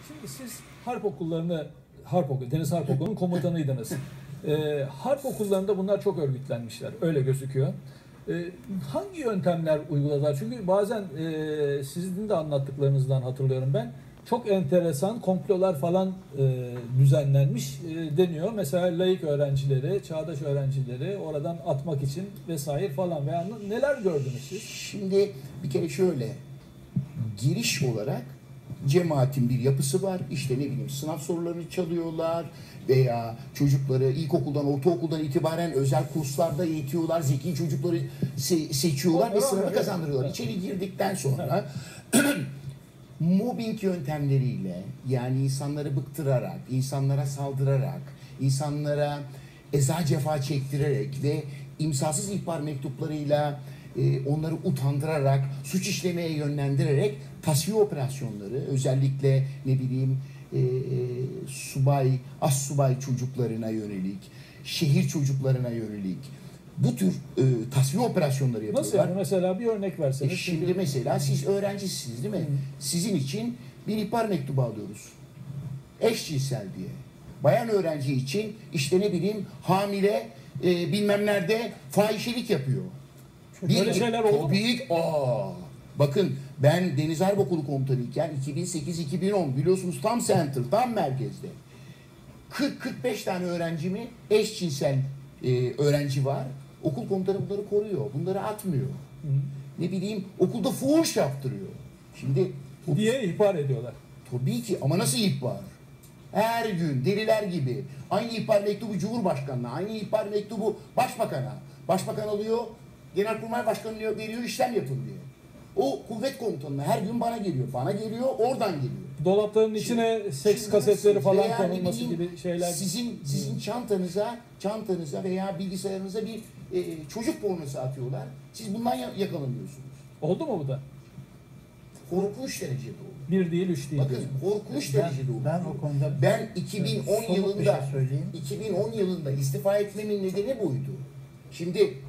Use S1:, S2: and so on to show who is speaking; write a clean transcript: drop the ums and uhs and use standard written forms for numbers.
S1: Şimdi siz harp okullarını, Deniz Harp Okulu'nun komutanıydınız. Harp okullarında bunlar çok örgütlenmişler. Öyle gözüküyor. Hangi yöntemler uyguladılar? Çünkü bazen sizin de anlattıklarınızdan hatırlıyorum ben. Çok enteresan komplolar falan düzenlenmiş deniyor. Mesela laik öğrencileri, çağdaş öğrencileri oradan atmak için vesaire falan. Veya neler gördünüz siz?
S2: Şimdi bir kere şöyle, giriş olarak cemaatin bir yapısı var. İşte ne bileyim sınav sorularını çalıyorlar veya çocukları ilkokuldan, ortaokuldan itibaren özel kurslarda eğitiyorlar. Zeki çocukları seçiyorlar ve sınavı kazandırıyorlar. İçeri girdikten sonra mobbing yöntemleriyle, yani insanları bıktırarak, insanlara saldırarak, insanlara eza cefa çektirerek ve imzasız ihbar mektuplarıyla onları utandırarak, suç işlemeye yönlendirerek tasfiye operasyonları, özellikle ne bileyim subay, astsubay çocuklarına yönelik, şehir çocuklarına yönelik bu tür tasfiye operasyonları yapıyorlar.
S1: Nasıl yani? Mesela bir örnek verseniz.
S2: Şimdi mesela siz öğrencisiniz değil mi? Sizin için bir ihbar mektubu alıyoruz. Eşcinsel diye. Bayan öğrenci için işte ne bileyim hamile bilmem nerede fahişelik yapıyor.
S1: Böyle şeyler oldu mu?
S2: Bakın ben Deniz Harp Okulu komutanıyken 2008-2010 biliyorsunuz tam center, tam merkezde. 40-45 tane öğrencimi eşcinsel öğrenci var. Okul komutanı bunları koruyor. Bunları atmıyor. Ne bileyim okulda fuhuş yaptırıyor. Şimdi
S1: diye ihbar ediyorlar.
S2: Tabii ki ama nasıl ihbar? Her gün deliler gibi. Aynı ihbar mektubu Cumhurbaşkanı'na, aynı ihbar mektubu Başbakan'a. Başbakan alıyor, Genelkurmay Başkanı veriyor, işlem yapın diye. O kuvvet komutanına her gün bana geliyor. Bana geliyor, oradan geliyor.
S1: Dolapların içine seks kasetleri falan konulması gibi şeyler.
S2: Sizin çantanıza veya bilgisayarınıza bir çocuk pornosu atıyorlar. Siz bundan yakalanıyorsunuz.
S1: Oldu mu bu da?
S2: Korkunç derecede oldu.
S1: Bir değil, üç değil.
S2: Bakın korkunç derecede oldu.
S3: Ben o konuda
S2: 2010 yılında istifa etmemin nedeni buydu. Şimdi